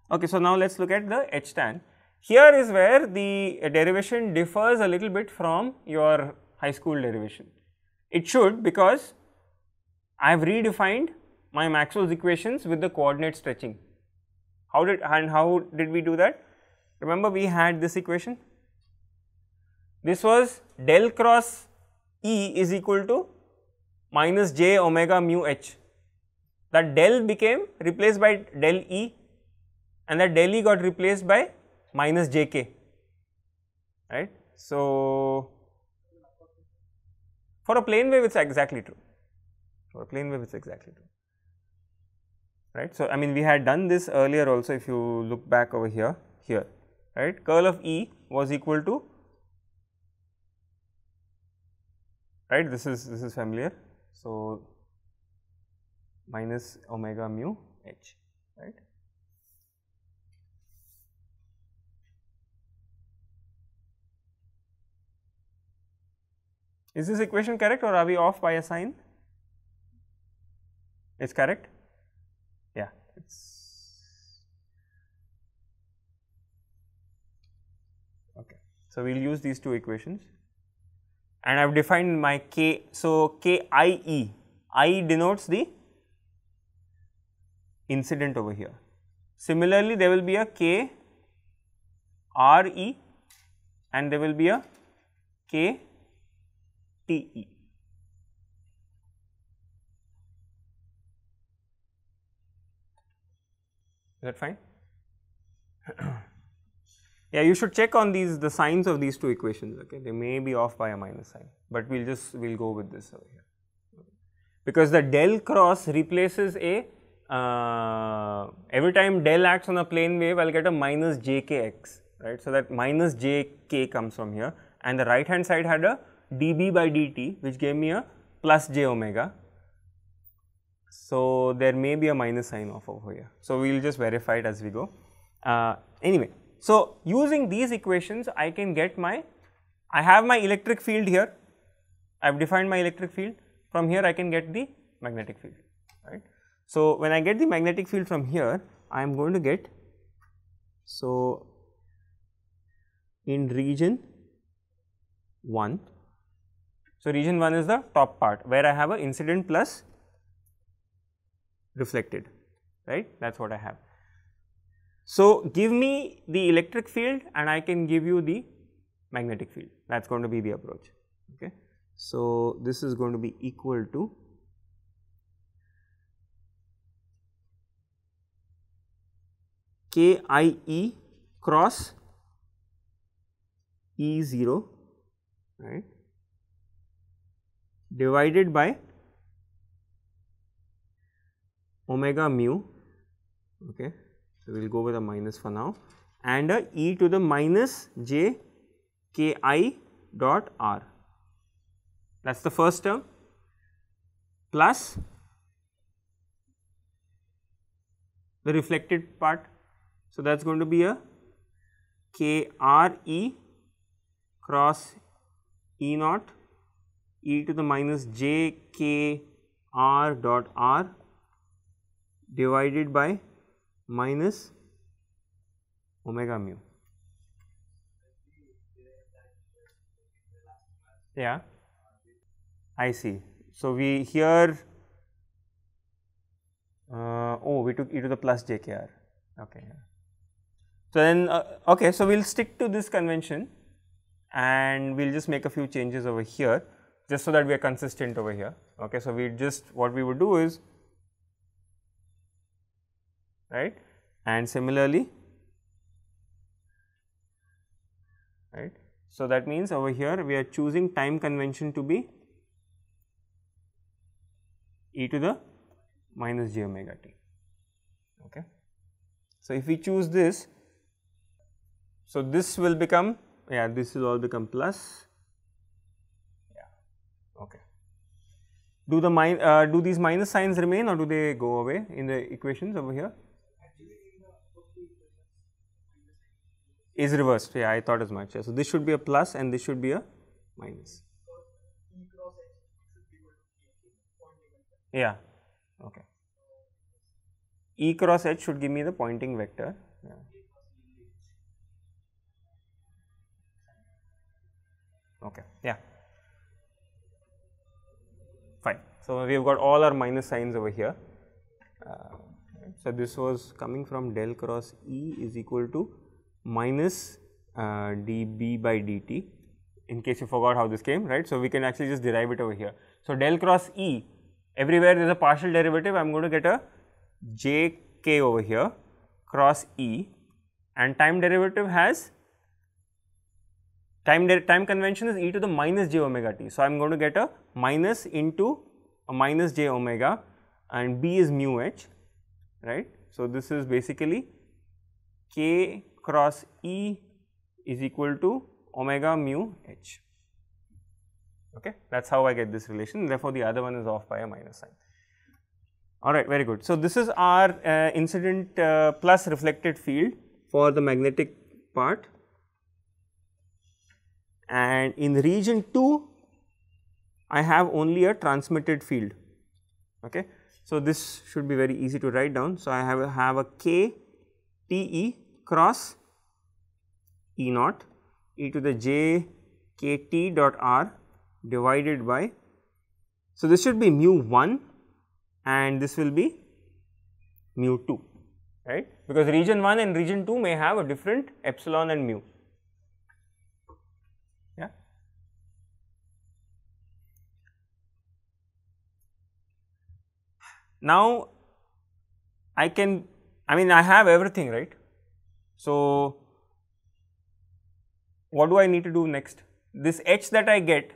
Okay, so now let us look at the H tan. Here is where the derivation differs a little bit from your high school derivation. It should, because I have redefined my Maxwell's equations with the coordinate stretching. How did we do that? Remember, we had this equation. This was del cross E is equal to minus j omega mu h. That del became replaced by del E, and that del E got replaced by minus jk, right. So, for a plane wave it is exactly true, for a plane wave it is exactly true, right. So, I mean we had done this earlier also, if you look back over here, right, curl of E was equal to, right, this is familiar. So, minus omega mu h, right. Is this equation correct, or are we off by a sign? It's correct? Yeah, it's okay. So, we will use these two equations, and I have defined my k. So, KIE, I denotes the incident over here. Similarly, there will be a KRE and there will be a KTE. Is that fine? Yeah, you should check on the signs of these two equations, okay. They may be off by a minus sign, but we'll go with this over here, because the del cross replaces a every time del acts on a plane wave, I will get a minus jkx, right. So, that minus jk comes from here, and the right hand side had a dB by dt, which gave me a plus j omega. So, there may be a minus sign off over here. So, we will just verify it as we go. Anyway, so using these equations, I can get I have my electric field here, I have defined my electric field. From here, I can get the magnetic field, right. So, when I get the magnetic field from here, I am going to get, so in region 1, so region 1 is the top part where I have a incident plus reflected, right, that is what I have. So, give me the electric field and I can give you the magnetic field, that is going to be the approach, okay. So, this is going to be equal to KIE cross E0, right, divided by omega mu, okay. So, we will go with a minus for now, and a e to the minus j k I dot r, that is the first term, plus the reflected part. So, that is going to be a KRE cross E naught e to the minus j k r dot r divided by minus omega mu. Yeah, I see. So, we here we took e to the plus j k r, okay. So, then okay, so we will stick to this convention and we will just make a few changes over here, just so that we are consistent over here, okay. So, we just, what we would do is, right, and similarly, right. So, that means over here we are choosing time convention to be e to the minus j omega t, okay. So, if we choose this, so this will become, yeah, this will all become plus, yeah, okay. Do these minus signs remain or do they go away in the equations over here? Is reversed, yeah, I thought as much. Yeah. So, this should be a plus and this should be a minus. Yeah, okay. E cross H should give me the pointing vector, Yeah. Okay, yeah, fine. So, we have got all our minus signs over here. So, this was coming from del cross E is equal to minus dB by dt, in case you forgot how this came, right. So, we can actually just derive it over here. So, del cross E, everywhere there is a partial derivative, I am going to get a jk over here cross E, and time derivative has time convention is e to the minus j omega t. So, I am going to get a minus into a minus j omega, and B is mu h, right. So, this is basically k cross E is equal to omega mu h, okay. That is how I get this relation, therefore, the other one is off by a minus sign. Alright, very good. So, this is our incident plus reflected field for the magnetic part, and in region 2 I have only a transmitted field, okay. So, this should be very easy to write down. So, I have a k Te cross E naught e to the j k T dot r divided by, so this should be mu 1 and this will be mu 2, right, because region 1 and region 2 may have a different epsilon and mu. Yeah. Now, I have everything, right. So, what do I need to do next? This h that I get,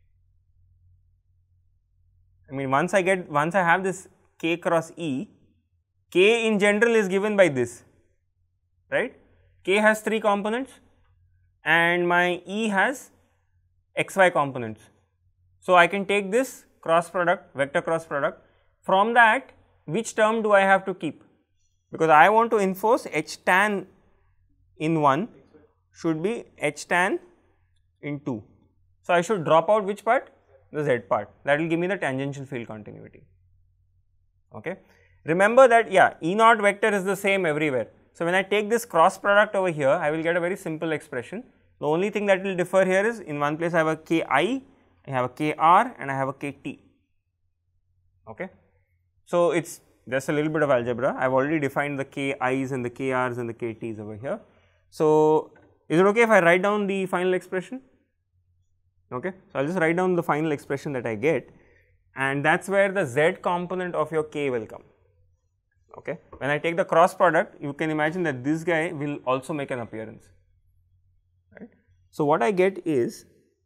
once I have this k cross E, k in general is given by this, right. K has 3 components and my E has xy components. So, I can take this cross product, vector cross product. From that, which term do I have to keep? Because I want to enforce h tan in 1 should be h tan in 2. So, I should drop out which part? The z part, that will give me the tangential field continuity, okay. Remember that, yeah, E naught vector is the same everywhere. So, when I take this cross product over here, I will get a very simple expression. The only thing that will differ here is, in one place I have a ki, I have a kr and I have a kt, okay. So, it is just a little bit of algebra. I have already defined the ki's and the krs and the kt's over here. So, is it okay if I write down the final expression? Okay. So, I will just write down the final expression that I get, and that is where the z component of your k will come, okay. When I take the cross product, you can imagine that this guy will also make an appearance, right. So, what I get is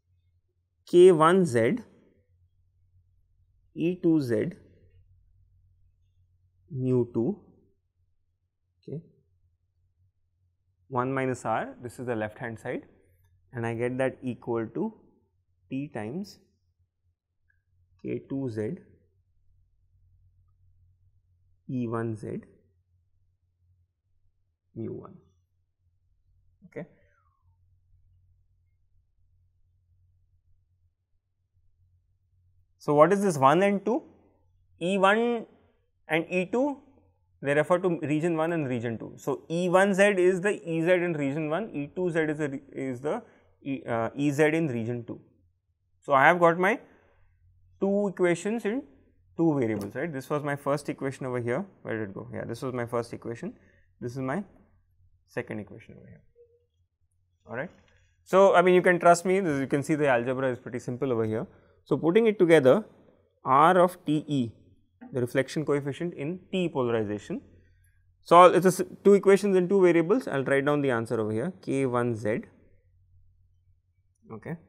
k1z E2z mu 2, okay, 1 minus r, this is the left hand side, and I get that equal to T times k2z E1z mu 1, okay. So, what is this 1 and 2? E1 and E2, they refer to region 1 and region 2. So, E1z is the Ez in region 1, E2z is the Ez in region 2. So, I have got my 2 equations in 2 variables, right. This was my first equation over here, where did it go? Yeah, this was my first equation, this is my second equation over here, alright. So, you can trust me, you can see the algebra is pretty simple over here. So, putting it together, R of Te, the reflection coefficient in T polarization. So, it is 2 equations in 2 variables, I will write down the answer over here, k1z, okay,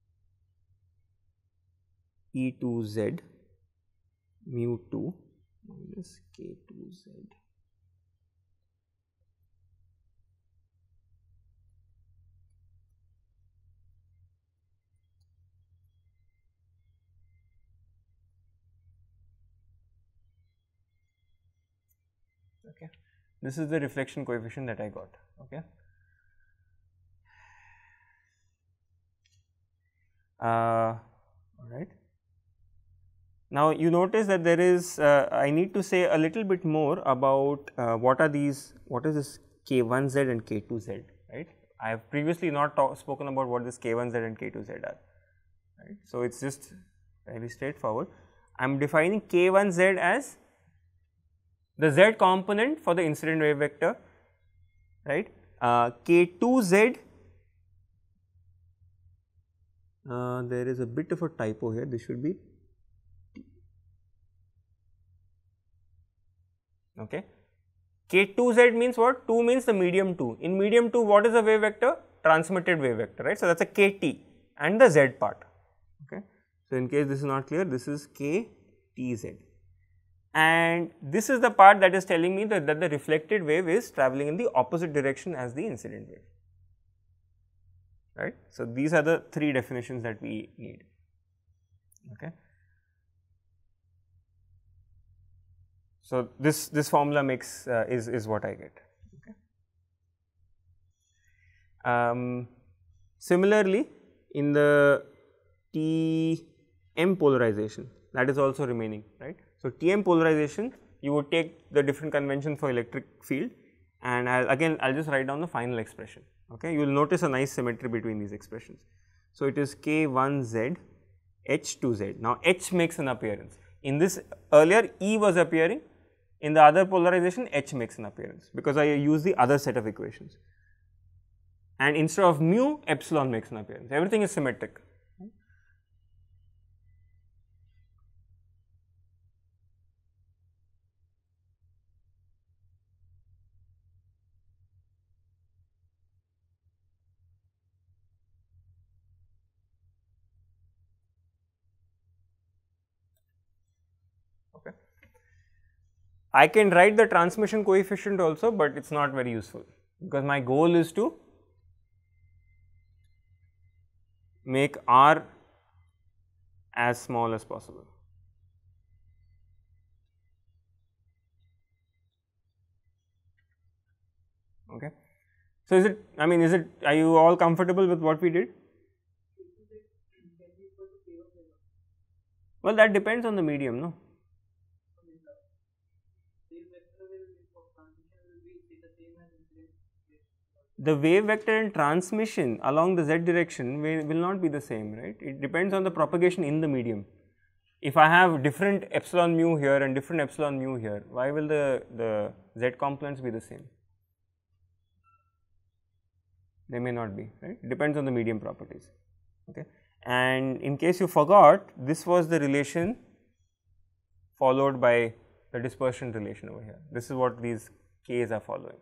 E2z mu 2 minus k2z. Okay. This is the reflection coefficient that I got, okay. Alright. Now, you notice that there is, I need to say a little bit more about what is this K1Z and K2Z, right? I have previously not spoken about what this K1Z and K2Z are, right? So, it is just very straightforward. I am defining K1Z as the Z component for the incident wave vector, right? K2Z, there is a bit of a typo here, this should be okay. K2Z means what? 2 means the medium 2. In medium 2, what is the wave vector? Transmitted wave vector, right? So, that is a KT and the Z part, okay. So, in case this is not clear, this is KTZ, and this is the part that is telling me that the reflected wave is travelling in the opposite direction as the incident wave, right. So, these are the 3 definitions that we need, okay. So, this formula makes is what I get, okay. Similarly, in the TM polarization, that is also remaining, right. So, TM polarization, you would take the different conventions for electric field, and I'll just write down the final expression, okay. You will notice a nice symmetry between these expressions. So, it is K1Z H2Z. Now, H makes an appearance. In this earlier E was appearing, in the other polarization H makes an appearance, because I use the other set of equations, and instead of mu, epsilon makes an appearance. Everything is symmetric. Okay. I can write the transmission coefficient also, but it is not very useful, because my goal is to make R as small as possible. Okay. So, is it, I mean, are you all comfortable with what we did? Well, that depends on the medium, no? The wave vector and transmission along the z direction will not be the same, right? It depends on the propagation in the medium. If I have different epsilon mu here and different epsilon mu here, why will the z components be the same? They may not be, right? It depends on the medium properties, okay. And in case you forgot, this was the relation followed by the dispersion relation over here. This is what these k's are following,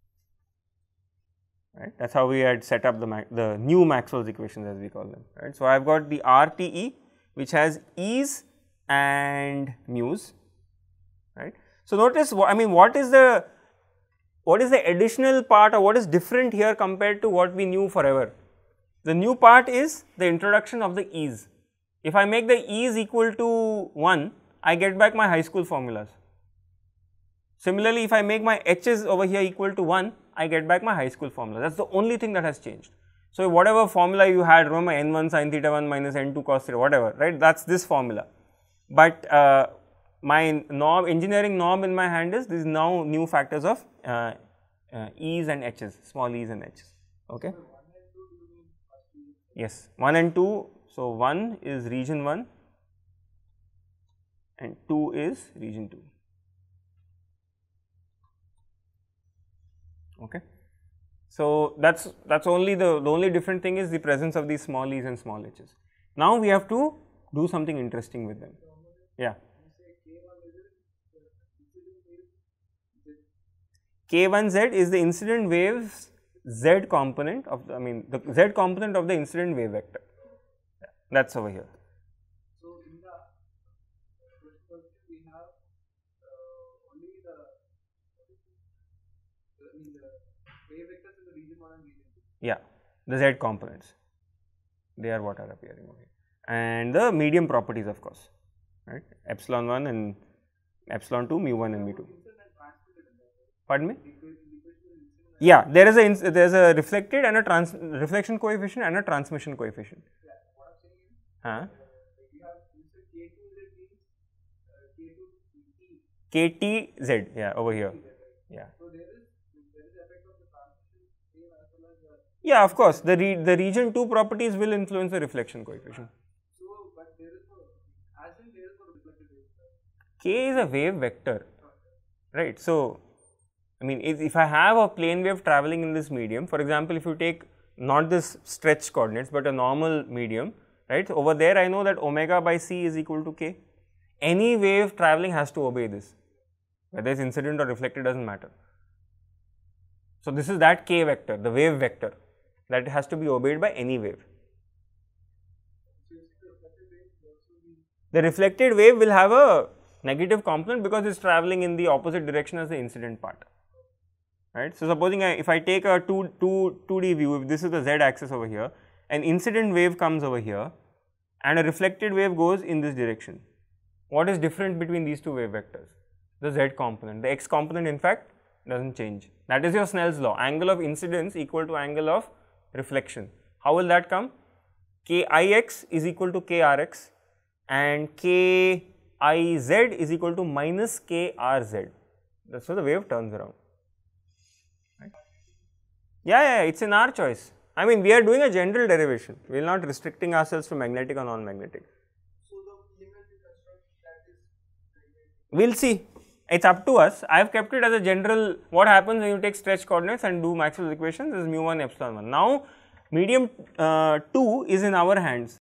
right. That is how we had set up the new Maxwell's equations, as we call them, right. So, I have got the RTE, which has e's and mu's, right. So, notice what is the additional part, or what is different here compared to what we knew forever? The new part is the introduction of the e's. If I make the e's equal to 1, I get back my high school formulas. Similarly, if I make my h's over here equal to 1, I get back my high school formula. That is the only thing that has changed. So, whatever formula you had, remember n1 sin theta 1 minus n2 cos theta, whatever, right, that is this formula. But my engineering norm in my hand is these now new factors of e's and h's, small e's and h's, okay. Yes, 1 and 2. So, 1 is region 1 and 2 is region 2, okay. So, that's only the only different thing is the presence of these small e's and small h's. Now, we have to do something interesting with them. Yeah. K1Z is the incident wave's Z component of the, the Z component of the incident wave vector. Yeah, that is over here. So, in the first question we have only the wave vectors in the region 1 and region 2. Yeah, the Z components, they are what are appearing over here, and the medium properties, of course, right, epsilon 1 and epsilon 2, mu 1 and mu 2. Pardon me? Yeah, there is a reflected and a reflection coefficient and a transmission coefficient. Yeah, what I'm saying is, you have K2Z means KTZ, yeah, over here. Yeah. So, there is effect of same as well as Yeah, of course, the region 2 properties will influence the reflection coefficient. so, but there is no, as in there is no reflected wave. K is a wave vector, right? So, I mean, if I have a plane wave traveling in this medium, for example, if you take not this stretched coordinates, but a normal medium, right? So over there, I know that omega by c is equal to k. Any wave traveling has to obey this, whether it's incident or reflected doesn't matter. So this is that k vector, the wave vector, that has to be obeyed by any wave. The reflected wave will have a negative component because it's traveling in the opposite direction as the incident part. Right. So supposing if I take a 2D view, if this is the z axis over here, an incident wave comes over here and a reflected wave goes in this direction. What is different between these two wave vectors? The z component. The x component in fact doesn't change. That is your Snell's law. Angle of incidence equal to angle of reflection. How will that come? Kix is equal to krx and Kiz is equal to minus krz. That's how the wave turns around. Right? Yeah, it's in our choice. I mean, we are doing a general derivation. We are not restricting ourselves to magnetic or non-magnetic. So the PML we construct, that is magnetic. We'll see. It's up to us. I have kept it as a general. What happens when you take stretch coordinates and do Maxwell's equations is mu1 epsilon 1. Now, medium 2 is in our hands.